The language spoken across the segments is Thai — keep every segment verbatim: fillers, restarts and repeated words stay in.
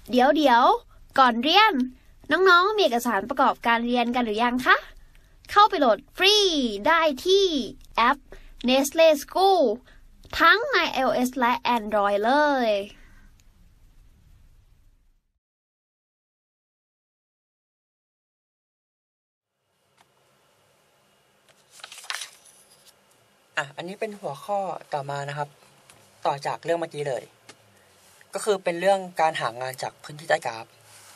เดี๋ยวเดี๋ยวก่อนเรียนน้องๆมีเอกสารประกอบการเรียนกันหรือยังคะเข้าไปโหลดฟรีได้ที่แอป Nestle School ทั้งใน iOS และ Android เลยอ่ะอันนี้เป็นหัวข้อต่อมานะครับต่อจากเรื่องเมื่อกี้เลยก็คือเป็นเรื่องการหางานจากพื้นที่ใต้กราฟ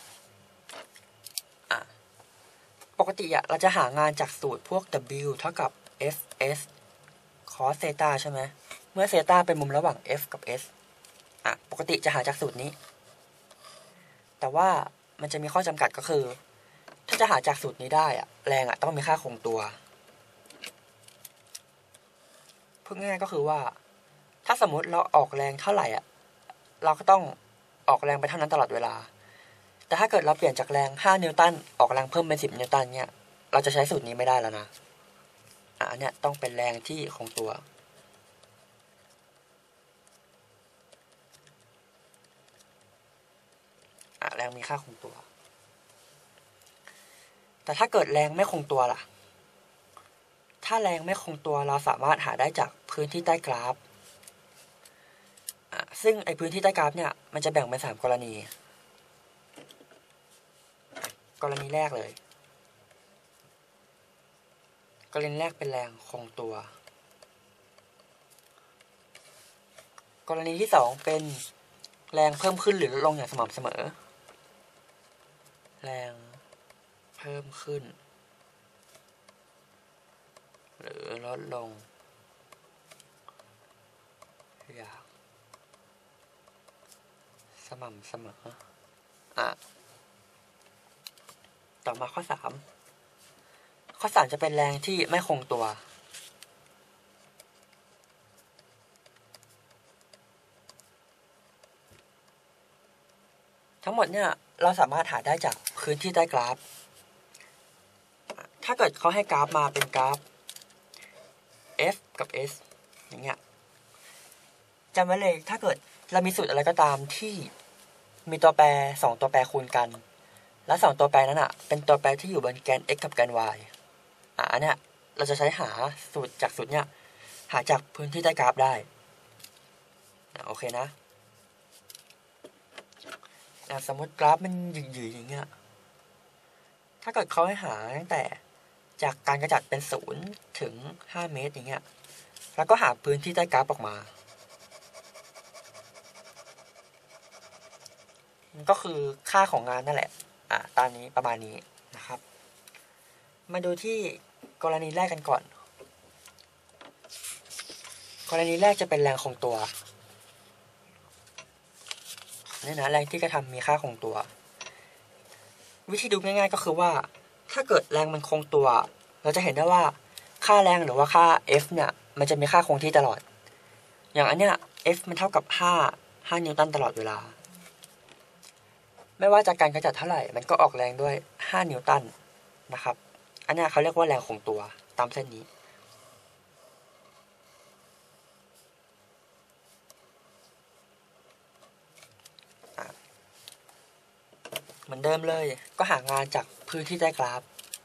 อ่ะปกติอะเราจะหางานจากสูตรพวก W เท่ากับ F S cos theta ใช่ไหมเมื่อ theta เป็นมุมระหว่าง F กับ S อ่ะปกติจะหาจากสูตรนี้แต่ว่ามันจะมีข้อจำกัดก็คือถ้าจะหาจากสูตรนี้ได้อะแรงอะต้องมีค่าคงตัวพูดง่ายๆก็คือว่าถ้าสมมุติเราออกแรงเท่าไหร่อ่ะเราก็ต้องออกแรงไปเท่านั้นตลอดเวลาแต่ถ้าเกิดเราเปลี่ยนจากแรงห้านิวตันออกแรงเพิ่มเป็นสิบนิวตันเนี่ยเราจะใช้สูตรนี้ไม่ได้แล้วนะอ่ะอันเนี้ยต้องเป็นแรงที่คงตัวอ่ะแรงมีค่าคงตัวแต่ถ้าเกิดแรงไม่คงตัวล่ะถ้าแรงไม่คงตัวเราสามารถหาได้จากพื้นที่ใต้กราฟซึ่งไอพื้นที่ใต้กราฟเนี่ยมันจะแบ่งเป็นสามกรณีกรณีแรกเลยกรณีแรกเป็นแรงคงตัวกรณีที่สองเป็นแรงเพิ่มขึ้นหรือลดลงอย่างสม่ำเสมอแรงเพิ่มขึ้นหรือลดลงอย่างสม่ำเสมออ่ะต่อมาข้อสามข้อสามจะเป็นแรงที่ไม่คงตัวทั้งหมดเนี่ยเราสามารถหาได้จากพื้นที่ใต้กราฟถ้าเกิดเขาให้กราฟมาเป็นกราฟ F กับ S อย่างเงี้ยจำไว้เลยถ้าเกิดเรามีสูตรอะไรก็ตามที่มีตัวแปรสองตัวแปรคูณกันและสองตัวแปรนั้นอ่ะเป็นตัวแปรที่อยู่บนแกน x กับแกน y อ่ะอันเนี้ยเราจะใช้หาสูตรจากสูตรเนี้ยหาจากพื้นที่ใต้กราฟได้โอเคนะสมมติกราฟมันหยืดๆอย่างเงี้ยถ้าเกิดเขาให้หาตั้งแต่จากการกระจัดเป็นศูนย์ถึงห้าเมตรอย่างเงี้ยแล้วก็หาพื้นที่ใต้กราฟออกมาก็คือค่าของงานนั่นแหละอ่ะตามนี้ประมาณนี้นะครับมาดูที่กรณีแรกกันก่อนกรณีแรกจะเป็นแรงคงตัวนี่นะแรงที่กระทำมีค่าคงตัววิธีดูง่ายๆก็คือว่าถ้าเกิดแรงมันคงตัวเราจะเห็นได้ว่าค่าแรงหรือว่าค่า F เนี่ยมันจะมีค่าคงที่ตลอดอย่างอันเนี้ย F มันเท่ากับห้า ห้านิวตันตลอดเวลาไม่ว่าจากการกระจัดเท่าไหร่มันก็ออกแรงด้วยห้านิวตันนะครับอันนี้เขาเรียกว่าแรงคงตัวตามเส้นนี้เหมือนเดิมเลยก็หางานจากพื้นที่ใต้กราฟ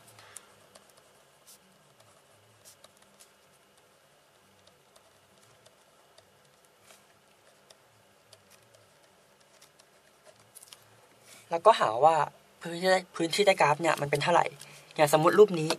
แล้วก็หาว่าพื้นที่พื้นที่ใต้กราฟเนี่ยมันเป็นเท่าไหร่อย่างสมมุติรูปนี้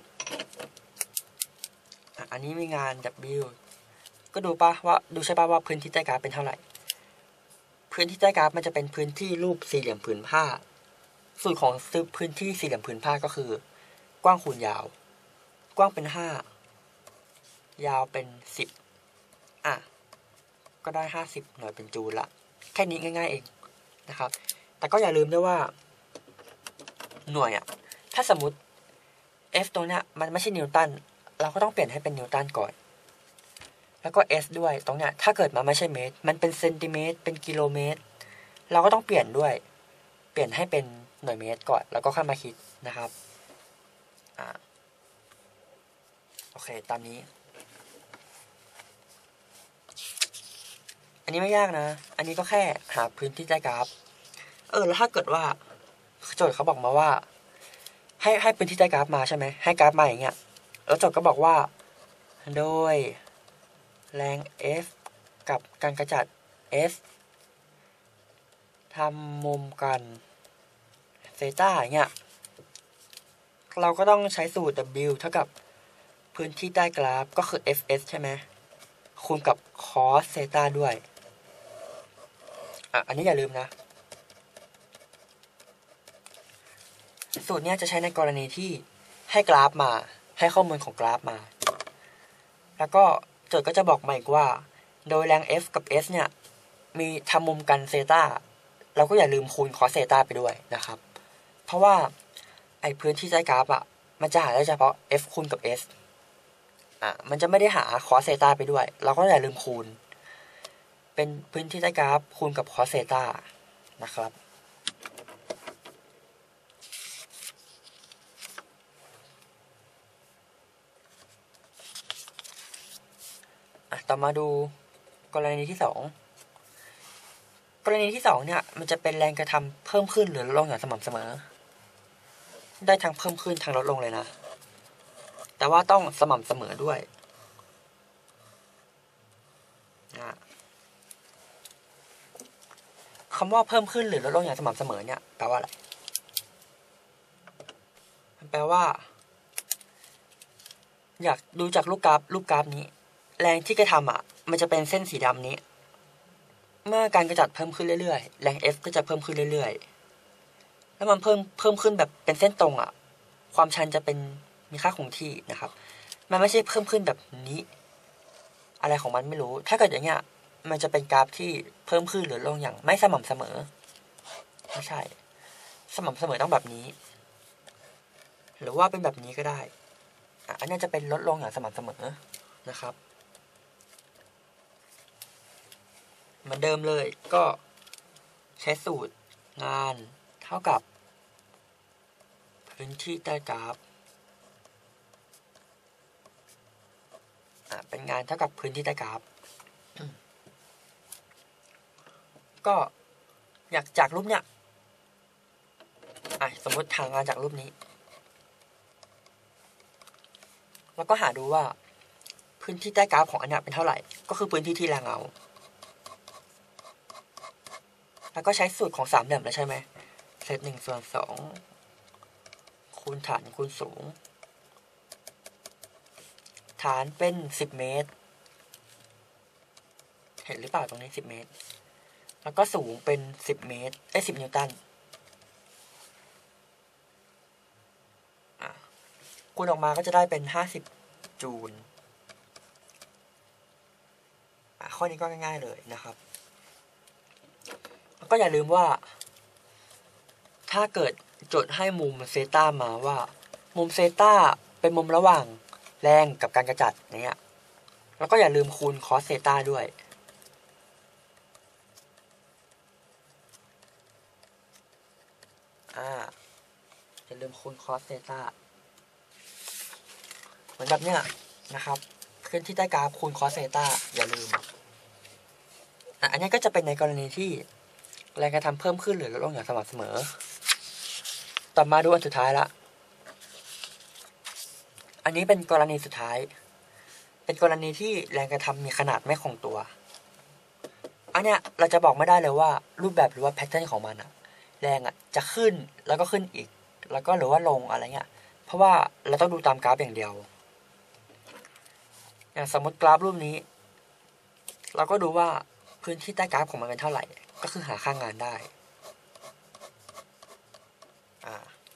อันนี้มีงาน W ก็ดูป่ะว่าดูใช่ป่ะว่าพื้นที่ใต้กราฟเป็นเท่าไหร่พื้นที่ใต้กราฟมันจะเป็นพื้นที่รูปสี่เหลี่ยมผืนผ้าสูตรของพื้นที่สี่เหลี่ยมผืนผ้าก็คือกว้างคูณยาวกว้างเป็นห้ายาวเป็นสิบอ่ะก็ได้ห้าสิบหน่วยเป็นจูลละแค่นี้ง่ายๆเองนะครับแต่ก็อย่าลืมด้วยว่าหน่วยอ่ะถ้าสมมุติ F ตรงเนี้ยมันไม่ใช่นิวตันเราก็ต้องเปลี่ยนให้เป็นนิวตันก่อนแล้วก็ S ด้วยตรงเนี้ยถ้าเกิดมันไม่ใช่เมตรมันเป็นเซนติเมตรเป็นกิโลเมตรเราก็ต้องเปลี่ยนด้วยเปลี่ยนให้เป็นหน่วยเมตรก่อนแล้วก็ค่อยมาคิดนะครับอ่าโอเคตามนี้อันนี้ไม่ยากนะอันนี้ก็แค่หาพื้นที่ใต้กราฟเออแล้วถ้าเกิดว่าโจทย์เขาบอกมาว่าให้ให้พื้นที่ใต้กราฟมาใช่ไหมให้กราฟมาอย่างเงี้ยแล้วโจทย์ก็บอกว่าโดยแรง F กับการกระจัด S ทำมุมกันเซต้าอย่างเงี้ยเราก็ต้องใช้สูตร W เท่ากับพื้นที่ใต้กราฟก็คือ เอฟ เอส ใช่ไหมคูณกับ cos เซต้าด้วยอ่ะอันนี้อย่าลืมนะสูตรนี้จะใช้ในกรณีที่ให้กราฟมาให้ข้อมูลของกราฟมาแล้วก็โจทย์ก็จะบอกมาอีกว่าโดยแรง F กับ S เนี่ยมีทำมุมกันเซต้าเราก็อย่าลืมคูณ cos เซต้าไปด้วยนะครับเพราะว่าไอ้พื้นที่ใต้กราฟอ่ะมันจะหาได้เฉพาะ F คูณกับ S อ่ะมันจะไม่ได้หา cos เซต้าไปด้วยเราก็อย่าลืมคูณเป็นพื้นที่ใต้กราฟคูณกับ cos เซต้านะครับต่อมาดูกรณีที่สองกรณีที่สองเนี่ยมันจะเป็นแรงกระทำเพิ่มขึ้นหรือลดลงอย่างสม่ำเสมอได้ทั้งเพิ่มขึ้นทั้งลดลงเลยนะแต่ว่าต้องสม่ำเสมอด้วยนะคำว่าเพิ่มขึ้นหรือลดลงอย่างสม่ำเสมอเนี่ยแปลว่าอะไรมันแปลว่าอยากดูจากรูปกราฟรูปกราฟนี้แรงที่กระทำอ่ะมันจะเป็นเส้นสีดำนี้เมื่อการกระจัดเพิ่มขึ้นเรื่อยๆแรง F ก็จะเพิ่มขึ้นเรื่อยๆแล้วมันเพิ่มเพิ่มขึ้นแบบเป็นเส้นตรงอ่ะความชันจะเป็นมีค่าคงที่นะครับมันไม่ใช่เพิ่มขึ้นแบบนี้อะไรของมันไม่รู้ถ้าเกิดอย่างเงี้ยมันจะเป็นกราฟที่เพิ่มขึ้นหรือลงอย่างไม่สม่ำเสมอไม่ใช่สม่ำเสมอต้องแบบนี้หรือว่าเป็นแบบนี้ก็ได้อันนี้จะเป็นลดลงอย่างสม่ำเสมอนะครับเหมือนเดิมเลยก็ใช้สูตรงานเท่ากับพื้นที่ใต้กราฟอ่ะเป็นงานเท่ากับพื้นที่ใต้กราฟก็อยากจากรูปเนี้ยอ่ะสมมติทางงานจากรูปนี้แล้วก็หาดูว่าพื้นที่ใต้กราฟของอันเนี้ยเป็นเท่าไหร่ก็คือพื้นที่ที่แรงเงาแล้วก็ใช้สูตรของสามเหลี่ยมแล้วใช่ไหมเศษหนึ่งส่วนสองคูณฐานคูณสูงฐานเป็นสิบเมตรเห็นหรือเปล่าตรงนี้สิบเมตรแล้วก็สูงเป็นสิบเมตรไอ้สิบนิวตันอ่ะคูณออกมาก็จะได้เป็นห้าสิบจูลอ่ะข้อนี้ก็ง่ายๆเลยนะครับแล้วก็อย่าลืมว่าถ้าเกิดโจทย์ให้มุมเซต้ามาว่ามุมเซต้าเป็นมุมระหว่างแรงกับการกระจัดเนี้ยแล้วก็อย่าลืมคูณคอสเซต้าด้วยอ่าอย่าลืมคูณคอสเซต้าเหมือนแบบเนี้ยนะครับพื้นที่ใต้กราฟคูณคอสเซต้าอย่าลืมอ่ะอันนี้ก็จะเป็นในกรณีที่แรงกระทำเพิ่มขึ้นหรือลดลงอย่างสม่ำเสมอต่อมาดูอันสุดท้ายละอันนี้เป็นกรณีสุดท้ายเป็นกรณีที่แรงกระทำมีขนาดไม่คงตัวอันเนี้ยเราจะบอกไม่ได้เลยว่ารูปแบบหรือว่าแพทเทิร์นของมันอะแรงอะจะขึ้นแล้วก็ขึ้นอีกแล้วก็หรือว่าลงอะไรเงี้ยเพราะว่าเราต้องดูตามกราฟอย่างเดียวอย่างสมมติกราฟรูปนี้เราก็ดูว่าพื้นที่ใต้กราฟของมันเป็นเท่าไหร่ก็คือหาค่างานได้อ่า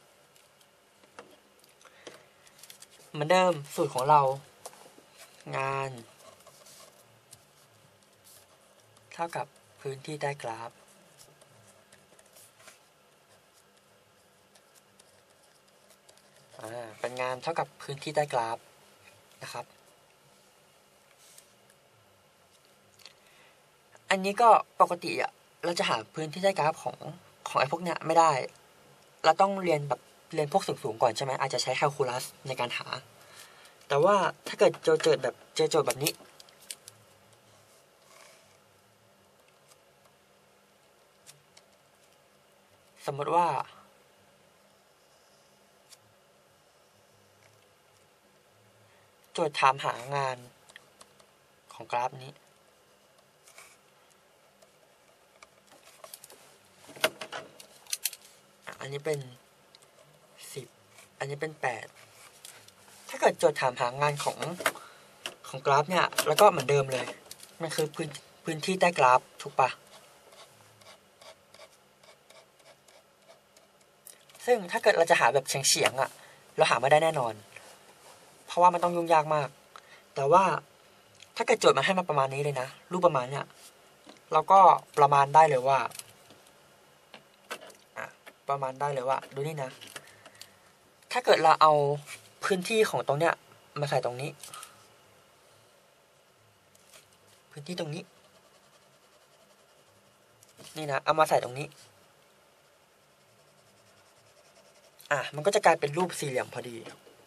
เหมือนเดิมสูตรของเรางานเท่ากับพื้นที่ใต้กราฟอ่าเป็นงานเท่ากับพื้นที่ใต้กราฟนะครับอันนี้ก็ปกติอ่ะเราจะหาพื้นที่ใต้กราฟของของไอ้พวกเนี้ยไม่ได้เราต้องเรียนแบบเรียนพวกสูงๆก่อนใช่ไหมอาจจะใช้แคลคูลัสในการหาแต่ว่าถ้าเกิดเจอโจทย์แบบเจอโจทย์แบบนี้สมมติว่าโจทย์ถามหางานของกราฟนี้อันนี้เป็นสิบอันนี้เป็นแปดถ้าเกิดโจทย์ถามหางานของของกราฟเนี่ยแล้วก็เหมือนเดิมเลยมันคือพื้นพื้นที่ใต้กราฟถูกปะซึ่งถ้าเกิดเราจะหาแบบเฉียงๆอ่ะเราหาไม่ได้แน่นอนเพราะว่ามันต้องยุ่งยากมากแต่ว่าถ้าเกิดโจทย์มาให้มาประมาณนี้เลยนะรูปประมาณเนี้ยเราก็ประมาณได้เลยว่าอ่ะประมาณได้เลยว่าดูนี่นะถ้าเกิดเราเอาพื้นที่ของตรงเนี้ยมาใส่ตรงนี้พื้นที่ตรงนี้นี่นะเอามาใส่ตรงนี้อ่ะมันก็จะกลายเป็นรูปสี่เหลี่ยมพอดี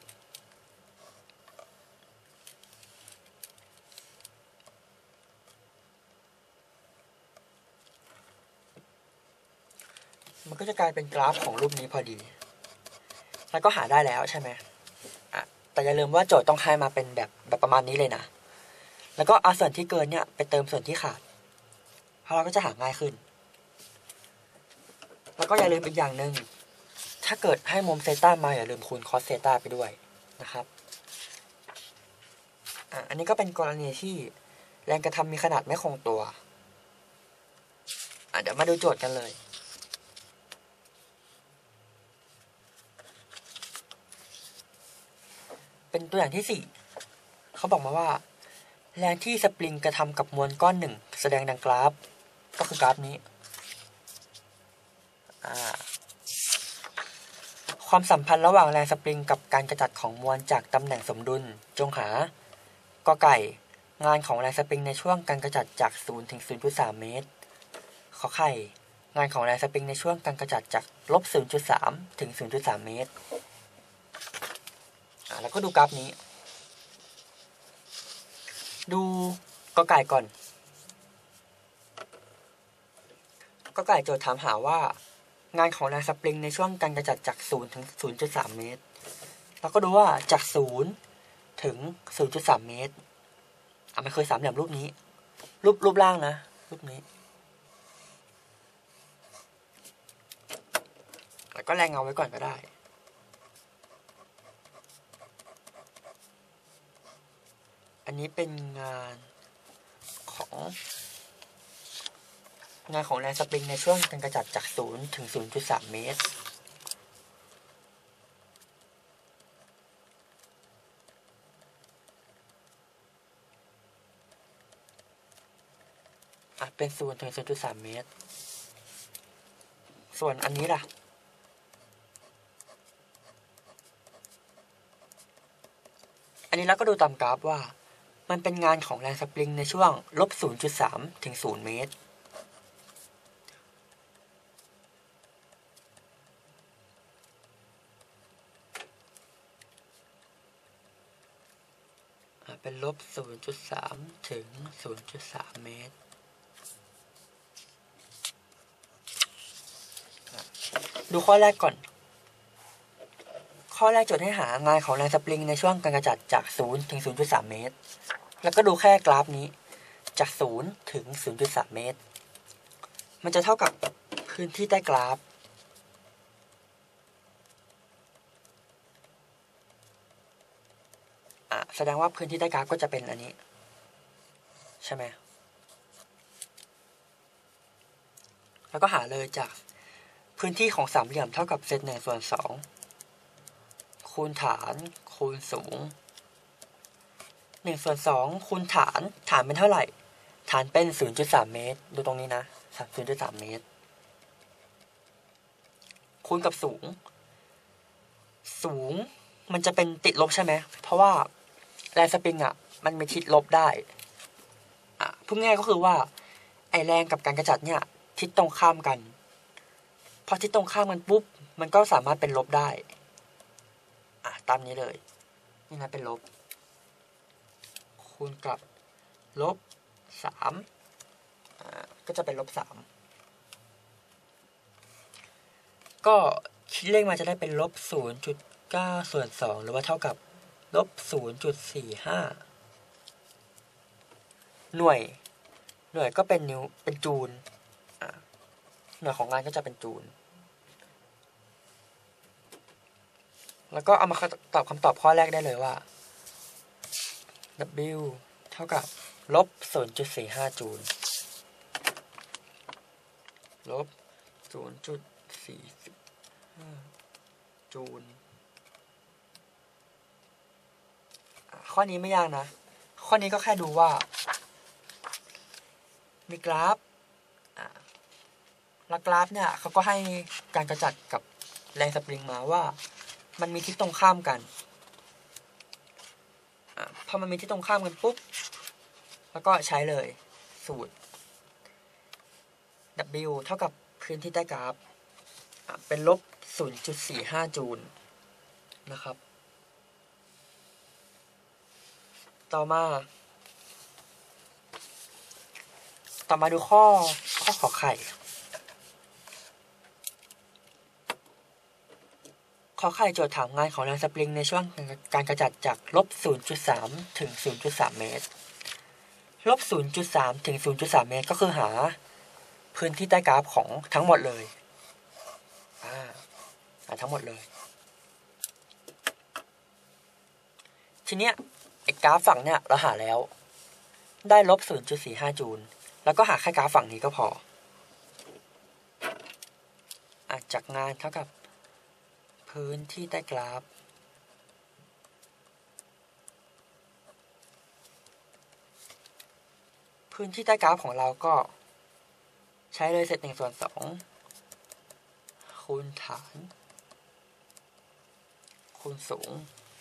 มันก็จะกลายเป็นกราฟของรูปนี้พอดีแล้วก็หาได้แล้วใช่ไหมอ่ะแต่อย่าลืมว่าโจทย์ต้องให้มาเป็นแบบแบบประมาณนี้เลยนะแล้วก็เอาส่วนที่เกินเนี่ยไปเติมส่วนที่ขาดเพราะเราก็จะหาง่ายขึ้นแล้วก็อย่าลืมอีกอย่างหนึ่งถ้าเกิดให้มุมเซต้ามาอย่าลืมคูณคอสเซต้าไปด้วยนะครับอ่ะอันนี้ก็เป็นกรณีที่แรงกระทำมีขนาดไม่คงตัวอ่ะเดี๋ยวมาดูโจทย์กันเลยเป็นตัวอย่างที่สี่เขาบอกมาว่าแรงที่สปริงกระทำกับมวลก้อนหนึ่งแสดงดังกราฟก็คือกราฟนี้ความสัมพันธ์ระหว่างแรงสปริงกับการกระจัดของมวลจากตำแหน่งสมดุลจงหากอไก่งานของแรงสปริงในช่วงการกระจัดจากศูนย์ถึง ศูนย์จุดสาม เมตรขอไข่งานของแรงสปริงในช่วงการกระจัดจากลบ ศูนย์จุดสาม ถึง ศูนย์จุดสาม เมตรอ่าแล้วก็ดูกราฟนี้ดูกอไก่ก่อนกอไก่โจทย์ถามหาว่างานของแรงสปริงในช่วงการกระจัดจากศูนย์ถึง ศูนย์จุดสาม เมตรเราก็ดูว่าจากศูนย์ถึง ศูนย์จุดสาม เมตรอ่ะมันเคยสามเหลี่ยมรูปนี้รูปรูปล่างนะรูปนี้แล้วก็แรงเงาไว้ก่อนก็ได้อันนี้เป็นงานของงานของแรงสปริงในช่วงการกระจัดจากศูนย์ถึง ศูนย์จุดสาม เมตรอ่ะเป็นศูนย์ถึง ศูนย์จุดสาม เมตรส่วนอันนี้ล่ะอันนี้เราก็ดูตามกราฟว่ามันเป็นงานของแรงสปริงในช่วงลบ ศูนย์จุดสาม ถึง ศูนย์ เมตรเป็นลบ ศูนย์จุดสาม ถึง ศูนย์จุดสาม เมตรดูข้อแรกก่อนข้อแรกโจทย์ให้หางานของแรงสปริงในช่วงการกระจัดจากศูนย์ถึง ศูนย์จุดสาม เมตรแล้วก็ดูแค่กราฟนี้จากศูนย์ถึง ศูนย์จุดสาม เมตรมันจะเท่ากับพื้นที่ใต้กราฟอ่ะแสดงว่าพื้นที่ใต้กราฟก็จะเป็นอันนี้ใช่ไหมแล้วก็หาเลยจากพื้นที่ของสามเหลี่ยมเท่ากับเศษหนึ่งส่วนสองคูณฐานคูณสูงหนึ่งส่วนสองคูณฐานฐานเป็นเท่าไหร่ฐานเป็น ศูนย์จุดสาม เมตรดูตรงนี้นะ ศูนย์จุดสาม เมตรคูณกับสูงสูงมันจะเป็นติดลบใช่ไหมเพราะว่าแรงสปริงอ่ะมันมีทิศลบได้อ่ะพูดง่ายก็คือว่าไอแรงกับการกระจัดเนี่ยทิศตรงข้ามกันพอทิศตรงข้ามกันปุ๊บมันก็สามารถเป็นลบได้อ่ะตามนี้เลยนี่นะเป็นลบคูณกับลบสามอ่าก็จะเป็นลบสามก็คิดเลขมาจะได้เป็นลบศูนย์จุดเก้าส่วนสองหรือว่าเท่ากับลบศูนย์จุดสี่ห้าหน่วยหน่วยก็เป็นนิ้วเป็นจูลหน่วยของงานก็จะเป็นจูลแล้วก็เอามาตอบคำตอบข้อแรกได้เลยว่า W เท่ากับลบ ศูนย์จุดสี่ห้า จูลลบ ศูนย์จุดสี่ห้า จูลข้อนี้ไม่ยากนะข้อนี้ก็แค่ดูว่ามีกราฟแล้วกราฟเนี่ยเขาก็ให้การกระจัดกับแรงสปริงมาว่ามันมีทิศตรงข้ามกันอพอมันมีทิศตรงข้ามกันปุ๊บแล้วก็ใช้เลยสูตร W เท่ากับพื้นที่ใต้กราฟเป็นลบ ศูนย์จุดสี่ห้า จูลนะครับต่อมาต่อมาดูข้อข้อขอไข่ขอไข่โจทย์ถามงานของแรงสปริงในช่วงการกระจัดจากลบ ศูนย์จุดสาม ถึง ศูนย์จุดสาม เมตรลบ ศูนย์จุดสาม ถึง ศูนย์จุดสาม เมตรก็คือหาพื้นที่ใต้กราฟของทั้งหมดเลยอ่าหาทั้งหมดเลยทีเนี้ยไอ้กราฟฝั่งเนี้ยเราหาแล้วได้ลบ ศูนย์จุดสี่ห้า จูลแล้วก็หาแค่กราฟฝั่งนี้ก็พออ่ะจากงานเท่ากับพื้นที่ใต้กราฟพื้นที่ใต้กราฟของเราก็ใช้เลยเศษหนึ่งส่วนสองคูณฐานคูณสูง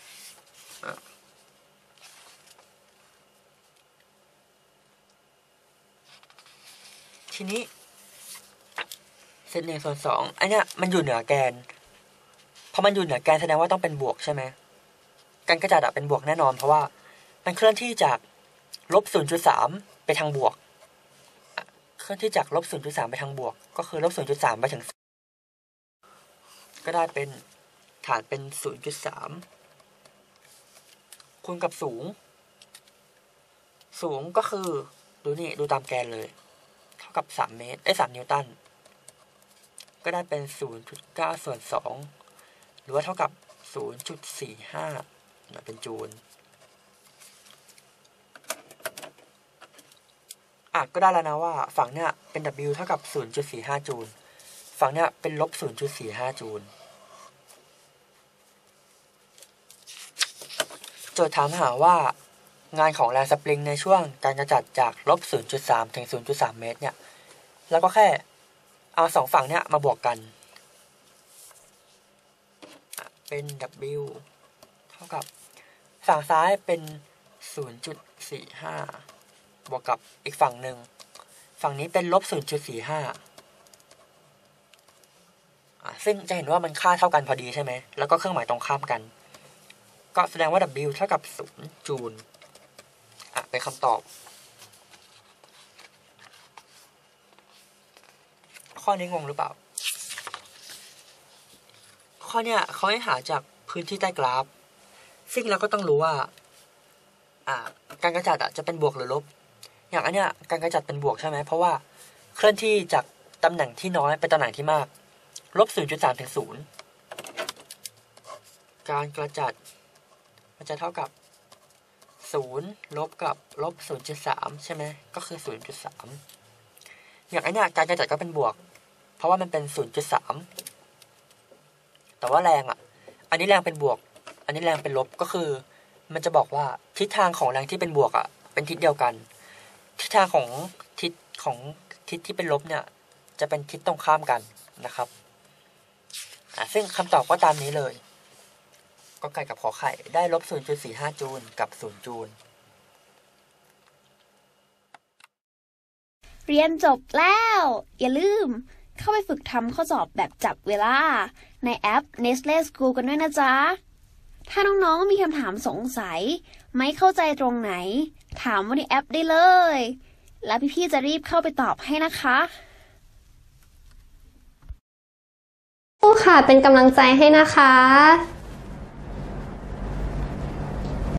ทีนี้เศษหนึ่งส่วนสองอันเนี้ยมันอยู่เหนือแกนพอมันอยู่เหนือแกนแสดงว่าต้องเป็นบวกใช่ไหมการกระจัดเป็นบวกแน่นอนเพราะว่ามันเคลื่อนที่จากลบ ศูนย์จุดสาม ไปทางบวกเคลื่อนที่จากลบ ศูนย์จุดสาม ไปทางบวกก็คือลบ ศูนย์จุดสาม ไปถึงก็ได้เป็นฐานเป็น ศูนย์จุดสาม คูณกับสูงสูงก็คือดูนี่ดูตามแกนเลยเท่ากับสามเมตรไอ้สามนิวตันก็ได้เป็น ศูนย์จุดเก้า ส่วนสองหรือว่าเท่ากับ ศูนย์จุดสี่ห้า เป็นจูลอ่ะก็ได้แล้วนะว่าฝั่งเนี้ยเป็น W เท่ากับ ศูนย์จุดสี่ห้า จูลฝั่งเนี้ยเป็นลบ ศูนย์จุดสี่ห้า จูลโจทย์ถามหาว่างานของแรงสปริงในช่วงการกระจัดจากลบ ศูนย์จุดสาม ถึง ศูนย์จุดสาม เมตรเนี่ยแล้วก็แค่เอาสองฝั่งเนี้ยมาบวกกันเป็น W เท่ากับฝั่งซ้ายเป็น ศูนย์จุดสี่ห้า บวกกับอีกฝั่งหนึ่งฝั่งนี้เป็นลบ ศูนย์จุดสี่ห้า อ่ะซึ่งจะเห็นว่ามันค่าเท่ากันพอดีใช่ไหมแล้วก็เครื่องหมายตรงข้ามกันก็แสดงว่า W เท่ากับศูนย์จูลอ่ะเป็นคำตอบข้อนี้งงหรือเปล่าข้อเนี้ยเขาให้หาจากพื้นที่ใต้กราฟซึ่งเราก็ต้องรู้ว่าอ่าการกระจัดอ่ะจะเป็นบวกหรือลบอย่างอันเนี้ยการกระจัดเป็นบวกใช่ไหมเพราะว่าเคลื่อนที่จากตำแหน่งที่น้อยไปตำแหน่งที่มากลบ ศูนย์จุดสาม ถึง ศูนย์การกระจัดมันจะเท่ากับศูนย์ลบกับลบ ศูนย์จุดสาม ใช่ไหมก็คือ ศูนย์จุดสาม อย่างอันเนี้ยการกระจัดก็เป็นบวกเพราะว่ามันเป็น ศูนย์จุดสาม แต่ว่าแรงอ่ะอันนี้แรงเป็นบวกอันนี้แรงเป็นลบก็คือมันจะบอกว่าทิศทางของแรงที่เป็นบวกอ่ะเป็นทิศเดียวกันทิศทางของทิศของทิศที่เป็นลบเนี่ยจะเป็นทิศตรงข้ามกันนะครับอ่ะซึ่งคำตอบก็ตามนี้เลยก็ไก่กับขอไข่ได้ลบ ศูนย์จุดสี่ห้า จูลกับศูนย์จูลเรียนจบแล้วอย่าลืมเข้าไปฝึกทำข้อสอบแบบจับเวลาในแอป Nestle School กันด้วยนะจ๊ะถ้าน้องๆมีคำถามสงสัยไม่เข้าใจตรงไหนถามว่าในแอปได้เลยแล้วพี่ๆจะรีบเข้าไปตอบให้นะคะค่ะเป็นกำลังใจให้นะคะ